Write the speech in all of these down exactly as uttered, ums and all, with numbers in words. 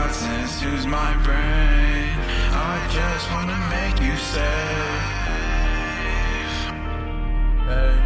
chaos ensues my brain. I just wanna make you safe. Hey.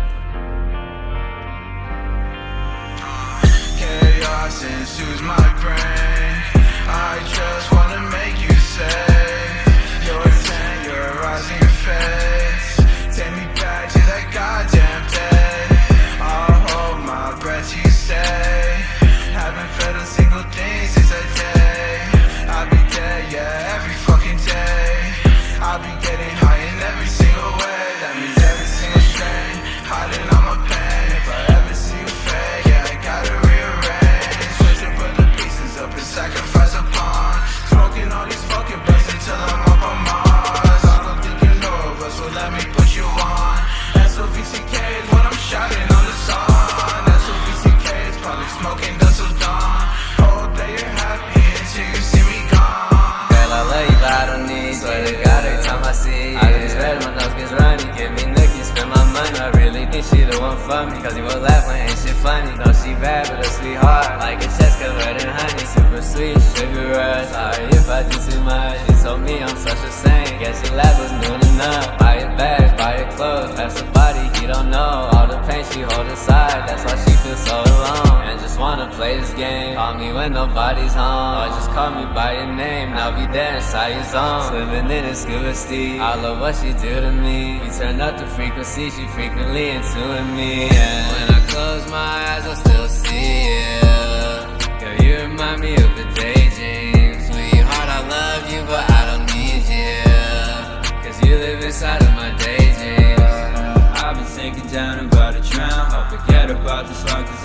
Chaos ensues my brain. I just wanna make you safe. You're ten, you're rising your face. Take me back to that goddamn day. I'll hold my breath till you say. Haven't felt a single thing since that day. I'll be dead, yeah, every fucking day. I'll be getting high in every single way. That means every single strain, hiding on my pain. If I ever see you fade, yeah, I gotta rearrange. Switch up put the pieces up and sacrifice a pawn. Smoking all these fucking blunts until I'm up on Mars. I don't think you know of us, so let me put you on. S L V C K is what I'm shouting on the song. S L V C K is probably smoking dust till dawn. Hope that you're happy until you see me gone. Girl, I love you, but I don't need you. Swear to God, every time I see you, I get red, my nose gets runny. Give me nookie, spend my money. I really think she the one for me, cause you will laugh when ain't shit funny. No, she bad, but a sweetheart, like a chest covered in honey. Super sweet, sugar rush. Sorry if I do too much. She told me I'm such a saint. Guess your lab was new enough. Buy your bags, buy your clothes, pass the body, he don't know. All the pain she hold inside, that's why she feels so alone. And just wanna play this game. Call me when nobody's home, or just call me by your name. Now be there inside your zone, swimming in a scuba steam. I love what she do to me. We turn up the frequency, she frequently intuiting me. And when I close my eyes, I still see you. Girl, you remind me of a daydream. Sweetheart, I love you, but I don't need you, cause you live inside of my daydreams. I've been sinking down, about to drown. I'll forget about this life, cause